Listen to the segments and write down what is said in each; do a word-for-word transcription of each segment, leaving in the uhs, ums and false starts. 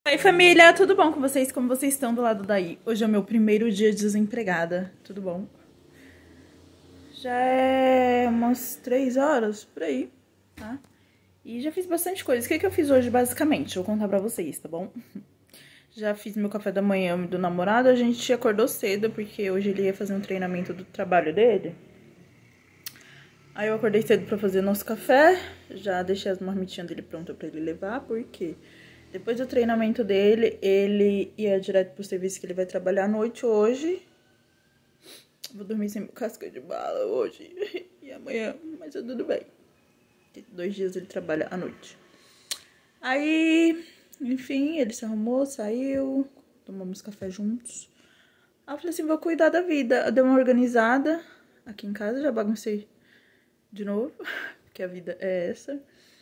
Oi família, tudo bom com vocês? Como vocês estão do lado daí? Hoje é o meu primeiro dia de desempregada, tudo bom? Já é umas três horas, por aí, tá? E já fiz bastante coisa. O que, que eu fiz hoje, basicamente? Vou contar pra vocês, tá bom? Já fiz meu café da manhã do namorado, a gente acordou cedo, porque hoje ele ia fazer um treinamento do trabalho dele. Aí eu acordei cedo pra fazer nosso café, já deixei as marmitinhas dele prontas pra ele levar, porque depois do treinamento dele, ele ia direto pro serviço que ele vai trabalhar à noite hoje. Vou dormir sem casca de bala hoje e amanhã, mas é tudo bem. Dois dias ele trabalha à noite. Aí, enfim, ele se arrumou, saiu, tomamos café juntos. Aí eu falei assim, vou cuidar da vida. Eu dei uma organizada aqui em casa, já baguncei de novo, porque a vida é essa.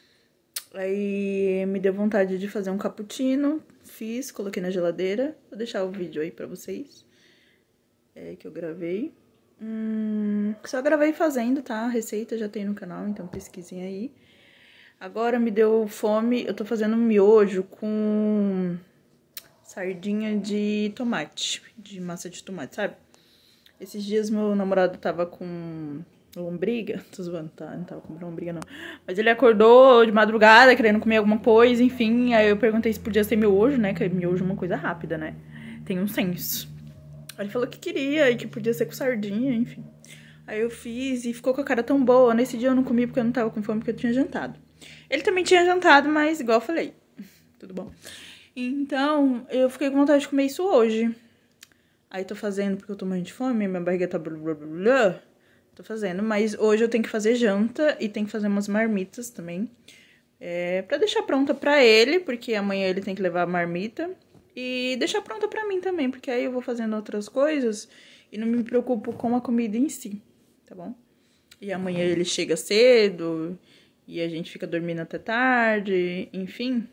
Aí me deu vontade de fazer um cappuccino, fiz, coloquei na geladeira. Vou deixar o vídeo aí pra vocês, é, que eu gravei. Hum, só gravei fazendo, tá? A receita já tem no canal, então pesquisem aí. Agora me deu fome, eu tô fazendo um miojo com sardinha de tomate, de massa de tomate, sabe? Esses dias meu namorado tava com lombriga, tô zoando, tá? Não tava com lombriga, não. Mas ele acordou de madrugada querendo comer alguma coisa, enfim. Aí eu perguntei se podia ser miojo, né? Que miojo é uma coisa rápida, né? Tem um senso. Aí ele falou que queria e que podia ser com sardinha, enfim. Aí eu fiz e ficou com a cara tão boa. Nesse dia eu não comi porque eu não tava com fome, porque eu tinha jantado. Ele também tinha jantado, mas igual eu falei, tudo bom. Então, eu fiquei com vontade de comer isso hoje. Aí tô fazendo porque eu tô morrendo de fome, minha barriga tá blá blá blá blá. Tô fazendo, mas hoje eu tenho que fazer janta e tenho que fazer umas marmitas também. É, pra deixar pronta pra ele, porque amanhã ele tem que levar a marmita. E deixar pronta pra mim também, porque aí eu vou fazendo outras coisas e não me preocupo com a comida em si, tá bom? E amanhã ele chega cedo e a gente fica dormindo até tarde, enfim.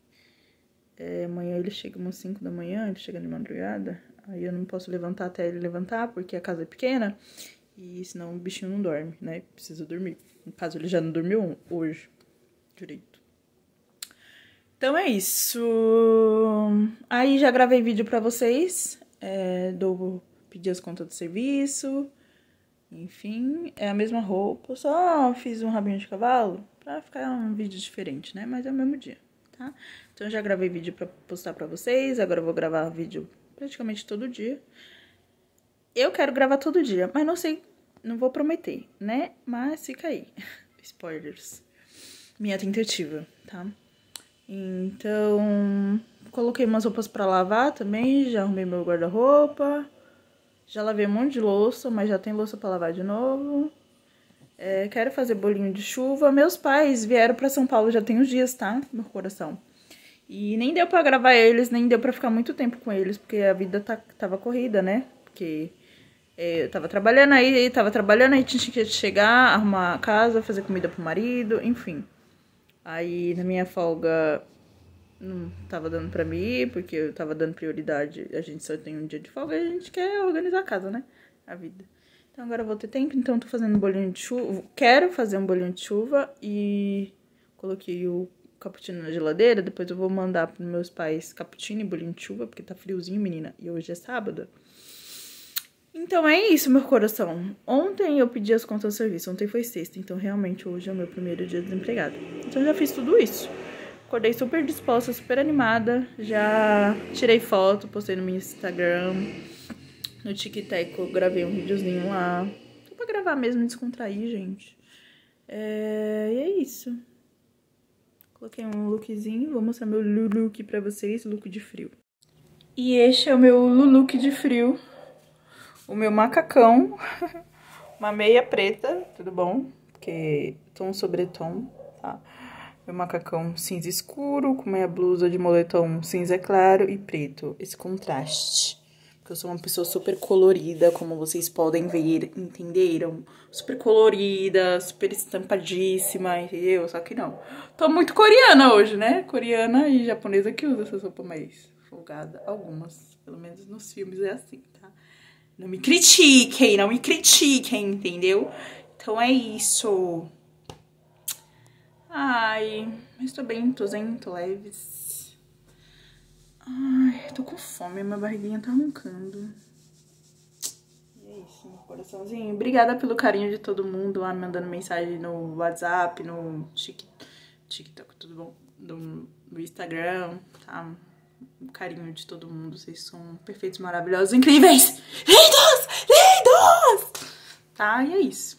É, amanhã ele chega umas cinco da manhã, ele chega de madrugada. Aí eu não posso levantar até ele levantar, porque a casa é pequena. E senão o bichinho não dorme, né? Precisa dormir. No caso, ele já não dormiu hoje direito. Então é isso. Aí já gravei vídeo pra vocês. É, dou, pedi as contas do serviço. Enfim, é a mesma roupa. Só fiz um rabinho de cavalo pra ficar um vídeo diferente, né? Mas é o mesmo dia, tá? Então já gravei vídeo pra postar pra vocês. Agora eu vou gravar vídeo praticamente todo dia. Eu quero gravar todo dia, mas não sei, não vou prometer, né? Mas fica aí, spoilers. Minha tentativa, tá? Então, coloquei umas roupas pra lavar também, já arrumei meu guarda-roupa. Já lavei um monte de louça, mas já tem louça pra lavar de novo. É, quero fazer bolinho de chuva. Meus pais vieram pra São Paulo já tem uns dias, tá? Meu coração. E nem deu pra gravar eles, nem deu pra ficar muito tempo com eles, porque a vida tá, tava corrida, né? Porque eu tava trabalhando aí, tava trabalhando aí, tinha que chegar, arrumar a casa, fazer comida pro marido, enfim. Aí na minha folga não tava dando pra mim ir, porque eu tava dando prioridade. A gente só tem um dia de folga e a gente quer organizar a casa, né? A vida. Então agora eu vou ter tempo, então tô fazendo um bolinho de chuva. Quero fazer um bolinho de chuva e coloquei o cappuccino na geladeira. Depois eu vou mandar pros meus pais cappuccino e bolinho de chuva, porque tá friozinho, menina. E hoje é sábado. Então é isso, meu coração. Ontem eu pedi as contas do serviço, ontem foi sexta, então realmente hoje é o meu primeiro dia desempregado. Então já fiz tudo isso. Acordei super disposta, super animada. Já tirei foto, postei no meu Instagram. No TikTok eu gravei um videozinho lá. Só pra gravar mesmo, descontrair, gente. É... E é isso. Coloquei um lookzinho, vou mostrar meu look pra vocês, look de frio. E este é o meu look de frio. O meu macacão, uma meia preta, tudo bom? Porque tom sobre tom, tá? Meu macacão cinza escuro, com meia blusa de moletom cinza claro e preto. Esse contraste. Porque eu sou uma pessoa super colorida, como vocês podem ver, entenderam? Super colorida, super estampadíssima, entendeu? Só que não. Tô muito coreana hoje, né? Coreana e japonesa que usa essa roupa mais folgada. Algumas, pelo menos nos filmes é assim, tá? Não me critiquem, não me critiquem, entendeu? Então é isso. Ai, mas tô bem, tô zen, tô leves. Ai, tô com fome, minha barriguinha tá roncando. E é isso, meu coraçãozinho. Obrigada pelo carinho de todo mundo lá, me mandando mensagem no WhatsApp, no TikTok, tudo bom? No, no Instagram, tá? O carinho de todo mundo, vocês são perfeitos, maravilhosos, incríveis! Lindos! Lindos! Tá, e é isso.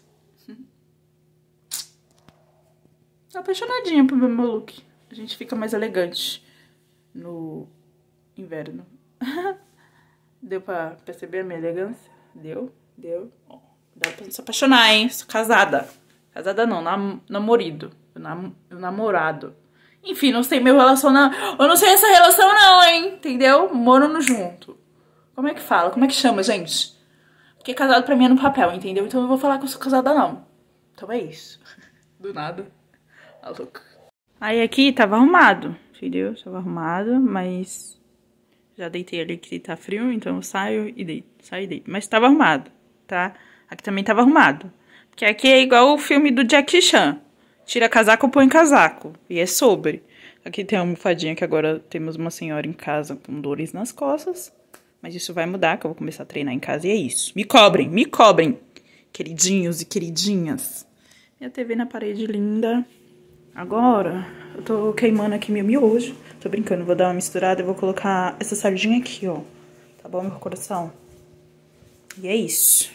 Tô apaixonadinha pro meu look. A gente fica mais elegante no inverno. Deu pra perceber a minha elegância? Deu? Deu? Ó, dá pra se apaixonar, hein? Sou casada. Casada não, nam namorido. Nam namorado. Enfim, não sei meu relacionamento. Eu não sei essa relação não, hein? Entendeu? Morando junto. Como é que fala? Como é que chama, gente? Porque casado pra mim é no papel, entendeu? Então eu vou falar que eu sou casada não. Então é isso. Do nada. A louca. Aí aqui tava arrumado, entendeu? Tava arrumado, mas já deitei ali que tá frio, então eu saio e deito. Saio e deito. Mas tava arrumado, tá? Aqui também tava arrumado. Porque aqui é igual o filme do Jackie Chan. Tira casaco, põe casaco. E é sobre. Aqui tem uma almofadinha que agora temos uma senhora em casa com dores nas costas. Mas isso vai mudar, que eu vou começar a treinar em casa e é isso. Me cobrem, me cobrem, queridinhos e queridinhas. Minha T V na parede linda. Agora, eu tô queimando aqui meu miojo. Tô brincando, vou dar uma misturada e vou colocar essa sardinha aqui, ó. Tá bom, meu coração? E é isso.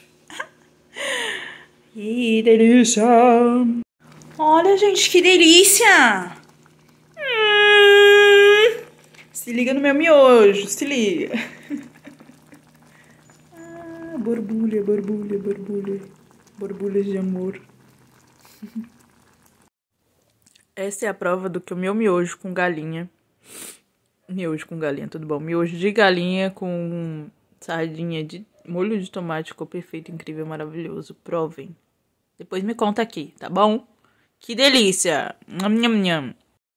Que delícia! Olha, gente, que delícia! Hum, se liga no meu miojo, se liga. Ah, borbulha, borbulha, borbulha. Borbulhas de amor. Essa é a prova do que o meu miojo com galinha... Miojo com galinha, tudo bom. Miojo de galinha com sardinha de molho de tomate ficou perfeito, incrível, maravilhoso. Provem. Depois me conta aqui, tá bom? Que delícia! Nham, nham, nham.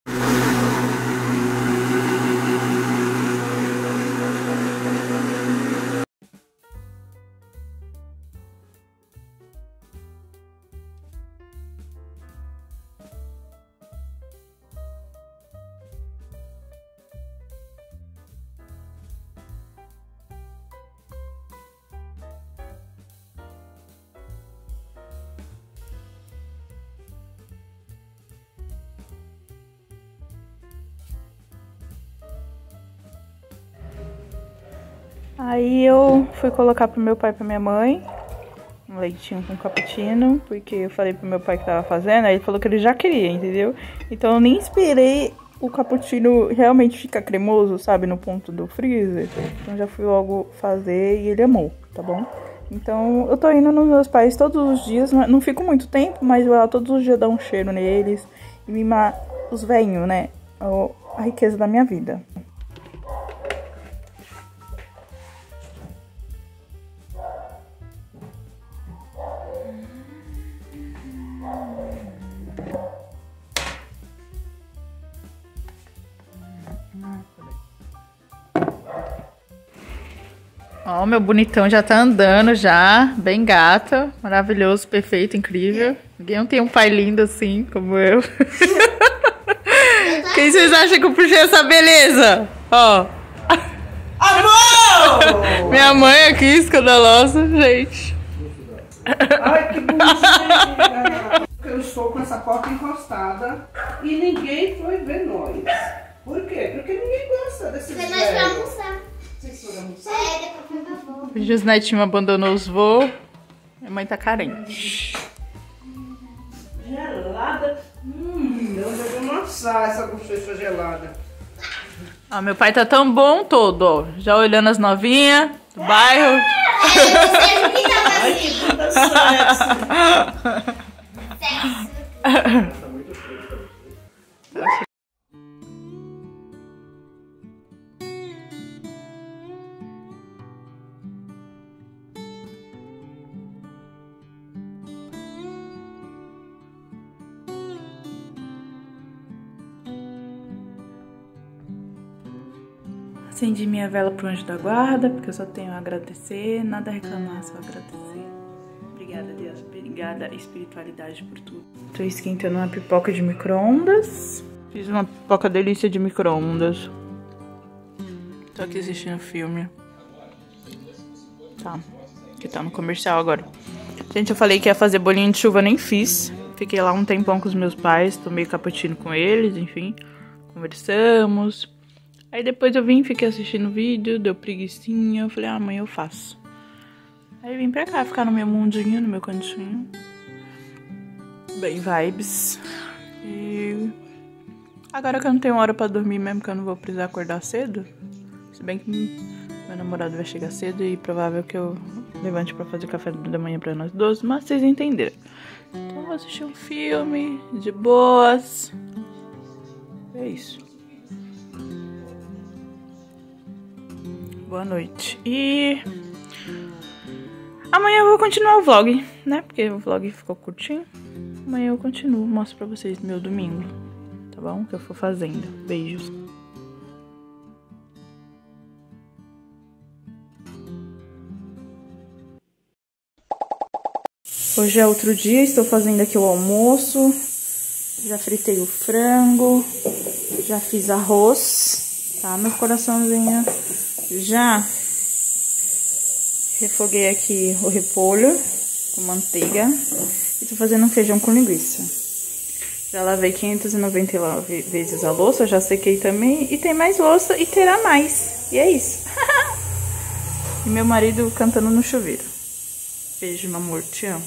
Aí eu fui colocar pro meu pai e pra minha mãe um leitinho com cappuccino, porque eu falei pro meu pai que tava fazendo, aí ele falou que ele já queria, entendeu? Então eu nem esperei o cappuccino realmente ficar cremoso, sabe, no ponto do freezer. Então já fui logo fazer e ele amou, tá bom? Então eu tô indo nos meus pais todos os dias, não fico muito tempo, mas eu todos os dias dar um cheiro neles e mimar os velhinhos, né? A riqueza da minha vida. Ó, meu bonitão já tá andando já, bem gata, maravilhoso, perfeito, incrível. Ninguém não tem um pai lindo assim como eu. Quem vocês acham que eu puxei essa beleza? Ó. Amor! Minha mãe aqui, escandalosa, gente. Ai, que bonitinha! Eu estou com essa porta encostada e ninguém foi ver nós. Por quê? Porque ninguém gosta desse Porque nós vamos almoçar. Vocês foram almoçar? É, depois eu vou. O Jusnetinho abandonou os voos. Minha mãe tá carente. Gelada? Hum, eu já vou amassar essa bochecha gelada. Ó, meu pai tá tão bom todo, ó. Já olhando as novinhas do bairro. Ai, que bunda sexy. Sexo. Acendi minha vela pro anjo da guarda, porque eu só tenho a agradecer, nada a reclamar, só agradecer. Obrigada, Deus. Obrigada, espiritualidade, por tudo. Tô esquentando uma pipoca de micro-ondas. Fiz uma pipoca delícia de micro-ondas. Tô aqui assistindo filme. Tá. Que tá no comercial agora. Gente, eu falei que ia fazer bolinho de chuva, nem fiz. Fiquei lá um tempão com os meus pais, tomei cappuccino com eles, enfim. Conversamos. Aí depois eu vim, fiquei assistindo o vídeo, deu preguicinha. Eu falei, ah, amanhã eu faço. Aí vim pra cá, ficar no meu mundinho, no meu cantinho. Bem vibes. E agora que eu não tenho hora pra dormir mesmo, que eu não vou precisar acordar cedo. Se bem que meu namorado vai chegar cedo e provável que eu levante pra fazer café da manhã pra nós dois, mas vocês entenderam. Então eu vou assistir um filme de boas. É isso. Boa noite. E amanhã eu vou continuar o vlog, né? Porque o vlog ficou curtinho. Amanhã eu continuo, mostro pra vocês meu domingo, tá bom? Que eu for fazendo. Beijos. Hoje é outro dia, estou fazendo aqui o almoço. Já fritei o frango, já fiz arroz, tá? Meu coraçãozinho. Já refoguei aqui o repolho com manteiga e tô fazendo um feijão com linguiça. Já lavei quinhentas e noventa e nove vezes a louça, já sequei também e tem mais louça e terá mais. E é isso. E meu marido cantando no chuveiro. Beijo, meu amor, te amo.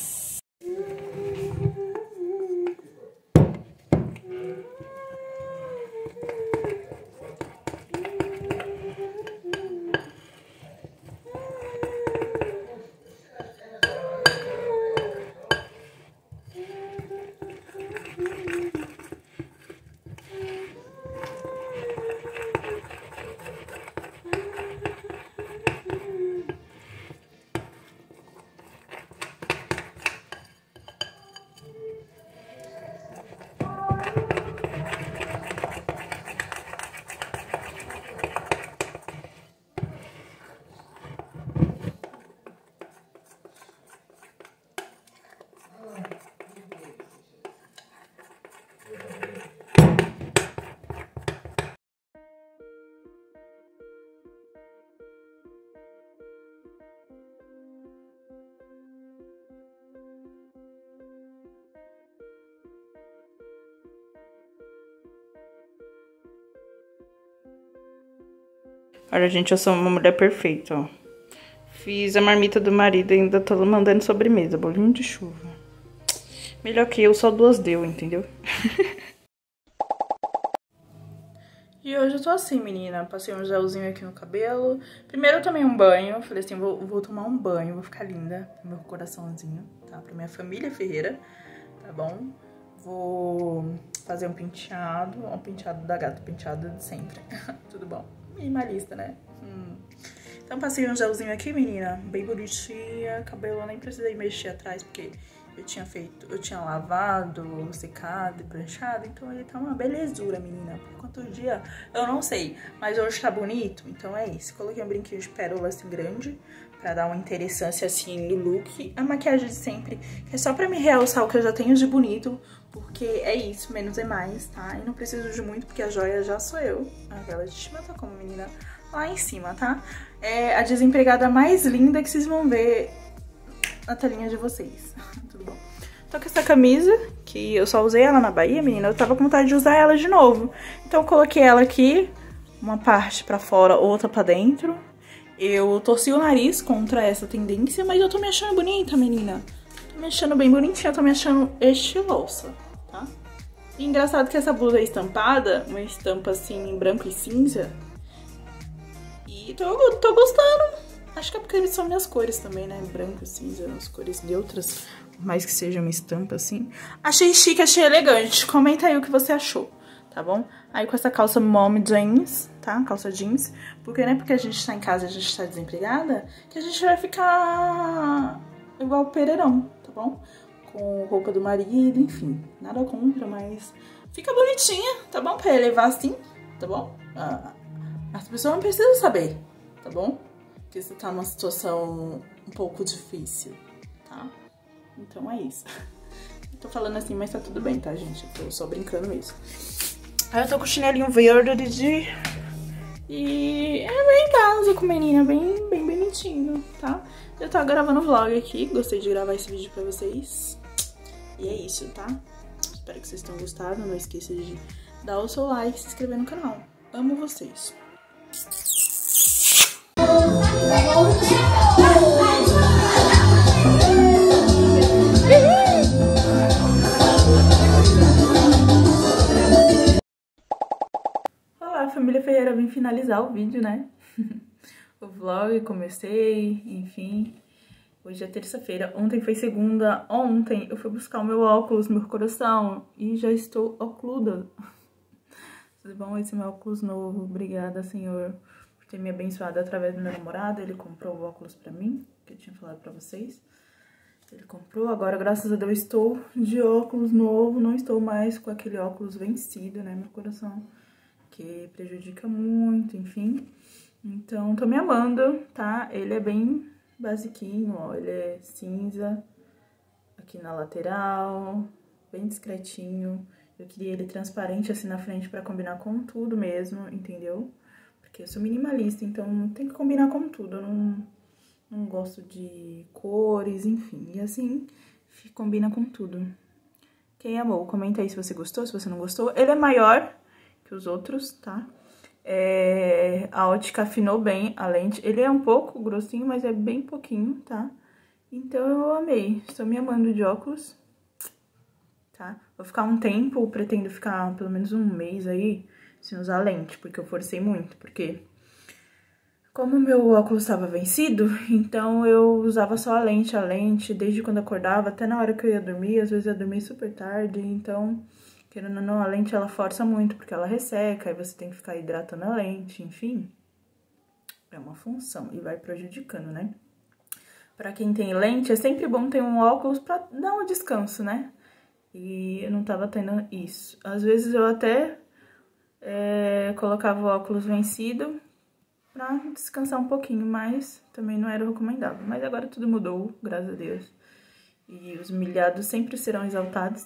Olha, gente, eu sou uma mulher perfeita, ó. Fiz a marmita do marido e ainda tô mandando sobremesa, bolinho de chuva. Melhor que eu, só duas deu, entendeu? E hoje eu tô assim, menina. Passei um gelzinho aqui no cabelo. Primeiro eu tomei um banho. Falei assim, vou, vou tomar um banho, vou ficar linda. Pro meu coraçãozinho, tá? Pra minha família Ferreira, tá bom? Vou fazer um penteado. Um penteado da gata, penteado de sempre. Tudo bom? Minimalista, né? Hum. Então passei um gelzinho aqui, menina. Bem bonitinha. Cabelo eu nem precisei mexer atrás, porque eu tinha feito, eu tinha lavado, secado e pranchado, então ele tá uma belezura, menina. Por quanto dia, eu não sei, mas hoje tá bonito, então é isso. Coloquei um brinquinho de pérola assim grande, pra dar uma interessância assim no look. A maquiagem de sempre, que é só pra me realçar o que eu já tenho de bonito, porque é isso, menos é mais, tá? E não preciso de muito, porque a joia já sou eu. A vela de estima tá como, menina? Lá em cima, tá? É a desempregada mais linda que vocês vão ver na telinha de vocês. Tudo bom? Tô com essa camisa, que eu só usei ela na Bahia, menina. Eu tava com vontade de usar ela de novo. Então eu coloquei ela aqui, uma parte pra fora, outra pra dentro. Eu torci o nariz contra essa tendência, mas eu tô me achando bonita, menina. Tô me achando bem bonitinha, tô me achando estilosa, tá? E engraçado que essa blusa é estampada, uma estampa assim em branco e cinza. E tô, tô gostando. Acho que é porque são minhas cores também, né? Branco, cinza, as cores neutras. Por mais que seja uma estampa assim. Achei chique, achei elegante. Comenta aí o que você achou, tá bom? Aí com essa calça mom jeans, tá? Calça jeans. Porque não é porque a gente tá em casa e a gente tá desempregada que a gente vai ficar igual o Pereirão, tá bom? Com roupa do marido, enfim. Nada contra, mas fica bonitinha, tá bom? Pra levar assim, tá bom? Ah, as pessoas não precisam saber, tá bom? Que você tá numa situação um pouco difícil, tá? Então é isso. Eu tô falando assim, mas tá tudo bem, tá, gente? Eu tô só brincando mesmo. Aí eu tô com o chinelinho verde de E é bem casa com menina, bem, bem bonitinho, tá? Eu tô gravando vlog aqui, gostei de gravar esse vídeo pra vocês. E é isso, tá? Espero que vocês tenham gostado, não esqueça de dar o seu like e se inscrever no canal. Amo vocês. Olá, família Ferreira, vim finalizar o vídeo, né? O vlog, comecei, enfim. Hoje é terça-feira, ontem foi segunda, ontem eu fui buscar o meu óculos, meu coração, e já estou ocluda. Tudo bom? Esse é meu óculos novo, obrigada, Senhor, por ter me abençoado através do meu namorado. Ele comprou o óculos pra mim, que eu tinha falado pra vocês. Ele comprou, agora graças a Deus estou de óculos novo, não estou mais com aquele óculos vencido, né, meu coração, que prejudica muito, enfim. Então, tô me amando, tá? Ele é bem basiquinho, ó, ele é cinza, aqui na lateral, bem discretinho. Eu queria ele transparente assim na frente pra combinar com tudo mesmo, entendeu? Porque eu sou minimalista, então tem que combinar com tudo, eu não, não gosto de cores, enfim. E assim, combina com tudo. Quem amou, comenta aí se você gostou, se você não gostou. Ele é maior que os outros, tá? É, a ótica afinou bem a lente. Ele é um pouco grossinho, mas é bem pouquinho, tá? Então eu amei. Estou me amando de óculos, tá? Vou ficar um tempo, pretendo ficar pelo menos um mês aí sem usar lente, porque eu forcei muito. Porque como o meu óculos estava vencido, então eu usava só a lente, a lente, desde quando acordava até na hora que eu ia dormir. Às vezes eu ia dormir super tarde, então... querendo ou não, a lente ela força muito, porque ela resseca, aí você tem que ficar hidratando a lente, enfim. É uma função e vai prejudicando, né? Pra quem tem lente, é sempre bom ter um óculos pra dar um descanso, né? E eu não tava tendo isso. Às vezes eu até é, colocava o óculos vencido pra descansar um pouquinho, mas também não era recomendável. Mas agora tudo mudou, graças a Deus. E os humilhados sempre serão exaltados.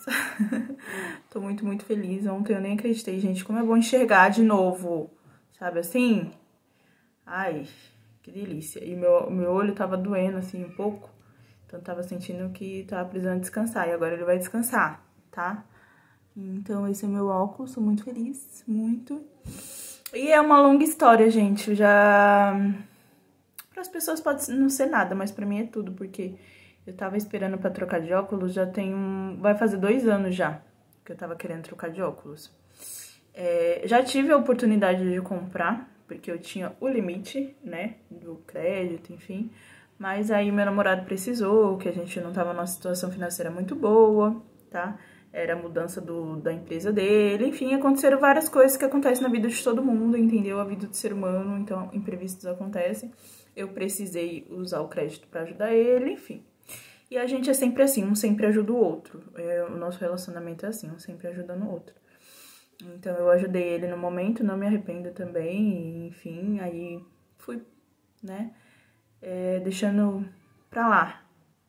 Tô muito, muito feliz. Ontem eu nem acreditei, gente. Como é bom enxergar de novo. Sabe assim? Ai, que delícia. E meu, meu olho tava doendo, assim, um pouco. Então eu tava sentindo que tava precisando descansar. E agora ele vai descansar, tá? Então esse é meu óculos. Tô muito feliz. Muito. E é uma longa história, gente. Eu já... Para as pessoas pode não ser nada, mas pra mim é tudo. Porque... eu tava esperando pra trocar de óculos, já tem um... vai fazer dois anos já que eu tava querendo trocar de óculos. É, já tive a oportunidade de comprar, porque eu tinha o limite, né, do crédito, enfim. Mas aí meu namorado precisou, que a gente não tava numa situação financeira muito boa, tá? Era a mudança do, da empresa dele, enfim, aconteceram várias coisas que acontecem na vida de todo mundo, entendeu? A vida do ser humano, então imprevistos acontecem. Eu precisei usar o crédito pra ajudar ele, enfim. E a gente é sempre assim, um sempre ajuda o outro. É, o nosso relacionamento é assim, um sempre ajudando o outro. Então eu ajudei ele no momento, não me arrependo também, enfim, aí fui, né, é, deixando pra lá.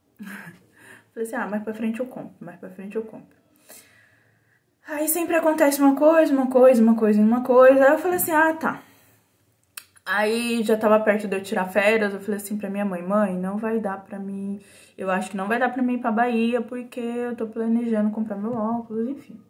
Falei assim, ah, mais pra frente eu compro, mais pra frente eu compro. Aí sempre acontece uma coisa, uma coisa, uma coisa, uma coisa, aí eu falei assim, ah, tá. Aí já tava perto de eu tirar férias, eu falei assim pra minha mãe, mãe, não vai dar pra mim, eu acho que não vai dar pra mim ir pra Bahia, porque eu tô planejando comprar meu óculos, enfim.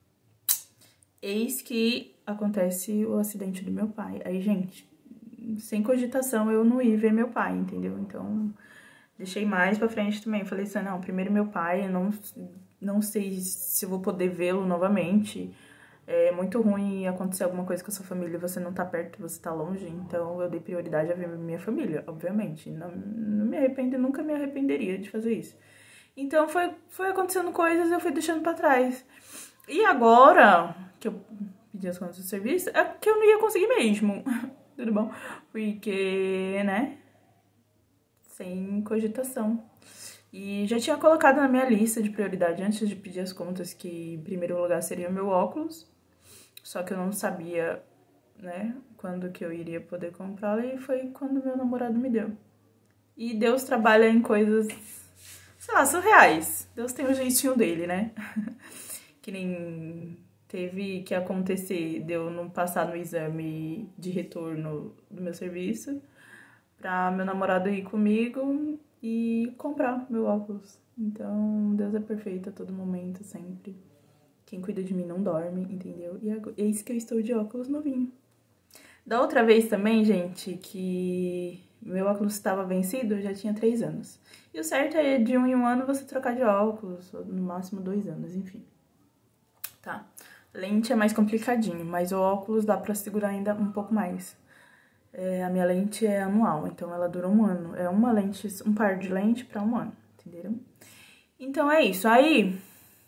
Eis que acontece o acidente do meu pai. Aí, gente, sem cogitação eu não ia ver meu pai, entendeu? Então, deixei mais pra frente também. Falei assim, não, primeiro meu pai, eu não, não sei se eu vou poder vê-lo novamente. É muito ruim acontecer alguma coisa com a sua família e você não tá perto, você tá longe. Então, eu dei prioridade a ver minha família, obviamente. Não, não me arrependo, nunca me arrependeria de fazer isso. Então, foi, foi acontecendo coisas, eu fui deixando pra trás. E agora que eu pedi as contas do serviço, é que eu não ia conseguir mesmo. Tudo bom? Porque, né? Sem cogitação. E já tinha colocado na minha lista de prioridade, antes de pedir as contas, que em primeiro lugar seria o meu óculos. Só que eu não sabia, né, quando que eu iria poder comprá-lo, e foi quando meu namorado me deu. E Deus trabalha em coisas, sei lá, surreais. Deus tem o jeitinho dele, né? Que nem teve que acontecer de eu não passar no exame de retorno do meu serviço pra meu namorado ir comigo e comprar meu óculos. Então, Deus é perfeito a todo momento, sempre. Quem cuida de mim não dorme, entendeu? E é isso que eu estou de óculos novinho. Da outra vez também, gente, que meu óculos estava vencido, eu já tinha três anos. E o certo é de um em um ano você trocar de óculos, ou no máximo dois anos, enfim. Tá? Lente é mais complicadinho, mas o óculos dá pra segurar ainda um pouco mais. É, a minha lente é anual, então ela dura um ano. É uma lente, um par de lente pra um ano, entenderam? Então é isso. Aí,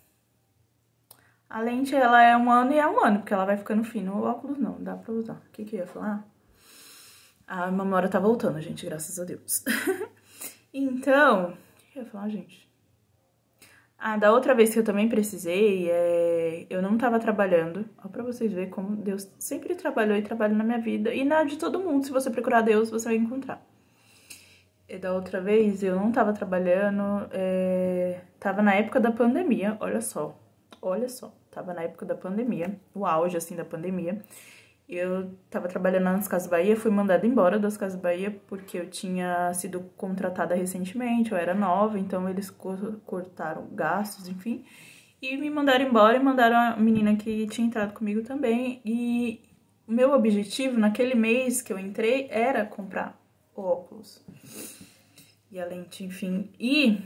a lente ela é um ano e é um ano, porque ela vai ficando fina. O óculos não, dá pra usar. O que que eu ia falar? A memória tá voltando, gente, graças a Deus. Então, o que eu ia falar, gente? Ah, da outra vez que eu também precisei, é... eu não tava trabalhando. Ó, pra vocês verem como Deus sempre trabalhou e trabalha na minha vida. E na de todo mundo, se você procurar Deus, você vai encontrar. E da outra vez, eu não tava trabalhando, é... tava na época da pandemia, olha só. Olha só, tava na época da pandemia, o auge, assim, da pandemia. Eu tava trabalhando nas Casas Bahia, fui mandada embora das Casas Bahia porque eu tinha sido contratada recentemente, eu era nova, então eles cortaram gastos, enfim. E me mandaram embora e mandaram a menina que tinha entrado comigo também. E o meu objetivo naquele mês que eu entrei era comprar o óculos e a lente, enfim. E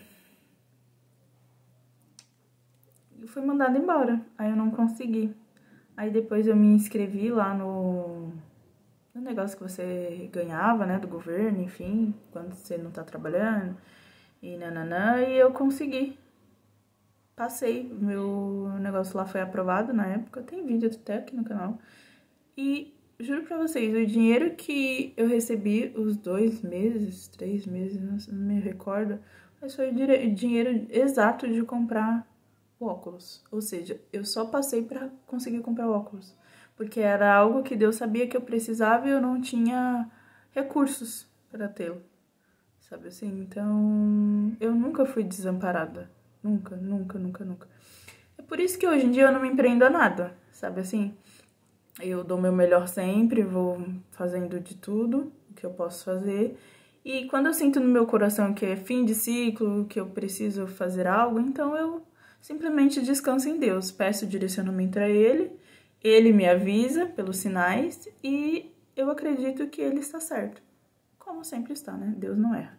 eu fui mandada embora, aí eu não consegui. Aí depois eu me inscrevi lá no, no negócio que você ganhava, né, do governo, enfim, quando você não tá trabalhando, e nananã, e eu consegui. Passei, meu negócio lá foi aprovado na época, tem vídeo até aqui no canal. E juro pra vocês, o dinheiro que eu recebi os dois meses, três meses, não me recordo, mas foi o dinheiro exato de comprar óculos, ou seja, eu só passei pra conseguir comprar óculos, porque era algo que Deus sabia que eu precisava e eu não tinha recursos para tê-lo, sabe assim? Então, eu nunca fui desamparada, nunca, nunca, nunca, nunca. É por isso que hoje em dia eu não me empreendo a nada, sabe assim? Eu dou meu melhor sempre, vou fazendo de tudo o que eu posso fazer, e quando eu sinto no meu coração que é fim de ciclo, que eu preciso fazer algo, então eu simplesmente descanso em Deus, peço direcionamento a Ele, Ele me avisa pelos sinais e eu acredito que Ele está certo. Como sempre está, né? Deus não erra.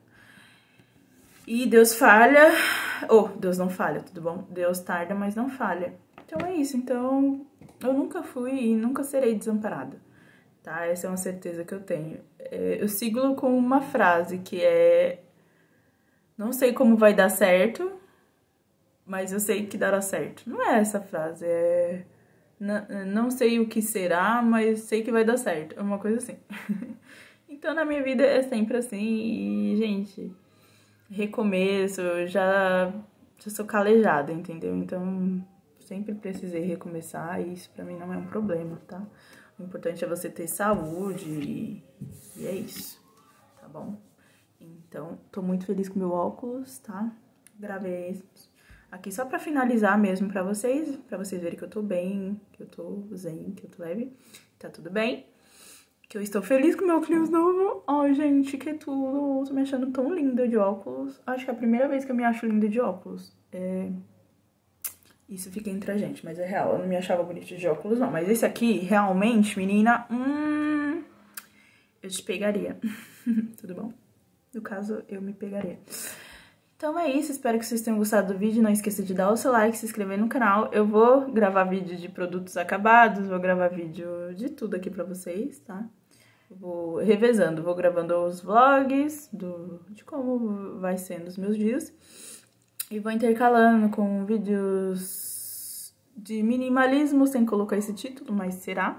E Deus falha, ou oh, Deus não falha, tudo bom? Deus tarda, mas não falha. Então é isso, então eu nunca fui e nunca serei desamparada, tá? Essa é uma certeza que eu tenho. Eu sigo com uma frase que é: não sei como vai dar certo, mas eu sei que dará certo. Não é essa frase, é... Não sei o que será, mas sei que vai dar certo. É uma coisa assim. Então, na minha vida é sempre assim. E, gente, recomeço, já, já sou calejada, entendeu? Então, sempre precisei recomeçar e isso pra mim não é um problema, tá? O importante é você ter saúde e, e é isso, tá bom? Então, tô muito feliz com meu óculos, tá? Gravei aqui só pra finalizar mesmo pra vocês, pra vocês verem que eu tô bem, que eu tô zen, que eu tô leve, tá tudo bem. Que eu estou feliz com meu óculos novo. Ai, gente, que tudo. Tô me achando tão linda de óculos. Acho que é a primeira vez que eu me acho linda de óculos. É... Isso fica entre a gente, mas é real. Eu não me achava bonita de óculos, não. Mas esse aqui, realmente, menina, hum... eu te pegaria. Tudo bom? No caso, eu me pegaria. Então é isso, espero que vocês tenham gostado do vídeo. Não esqueça de dar o seu like, se inscrever no canal. Eu vou gravar vídeo de produtos acabados, vou gravar vídeo de tudo aqui pra vocês, tá? Eu vou revezando, vou gravando os vlogs do, de como vai sendo os meus dias. E vou intercalando com vídeos de minimalismo, sem colocar esse título, mas será.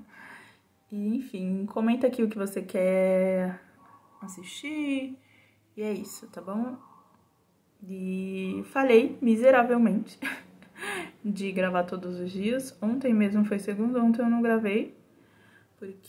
E enfim, comenta aqui o que você quer assistir. E é isso, tá bom? E falhei miseravelmente de gravar todos os dias. Ontem mesmo foi segunda, ontem eu não gravei,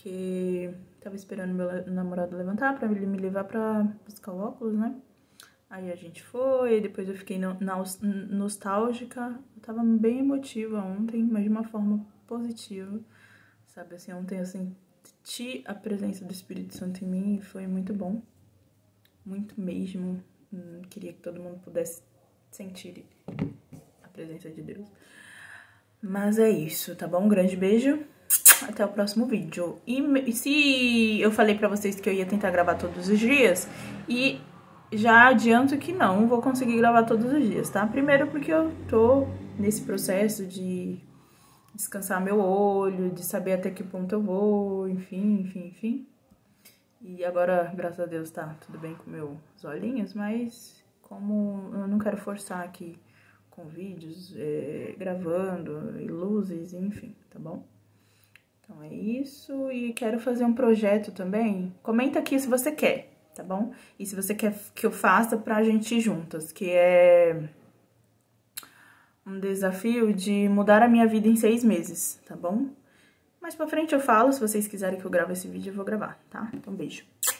porque tava esperando meu namorado levantar pra ele me levar pra buscar o óculos, né? Aí a gente foi, depois eu fiquei no, na, nostálgica. Eu tava bem emotiva ontem, mas de uma forma positiva. Sabe, assim, ontem eu senti a presença do Espírito Santo em mim e foi muito bom. Muito mesmo. Hum, queria que todo mundo pudesse sentir a presença de Deus. Mas é isso, tá bom? Um grande beijo. Até o próximo vídeo. E se eu falei pra vocês que eu ia tentar gravar todos os dias, e já adianto que não vou conseguir gravar todos os dias, tá? Primeiro porque eu tô nesse processo de descansar meu olho, de saber até que ponto eu vou, enfim, enfim, enfim. E agora, graças a Deus, tá tudo bem com meus olhinhos, mas como eu não quero forçar aqui com vídeos, é, gravando, e luzes, enfim, tá bom? Então é isso, e quero fazer um projeto também. Comenta aqui se você quer, tá bom? E se você quer que eu faça pra gente ir juntas, que é um desafio de mudar a minha vida em seis meses, tá bom? Mais pra frente eu falo, se vocês quiserem que eu grave esse vídeo, eu vou gravar, tá? Então beijo.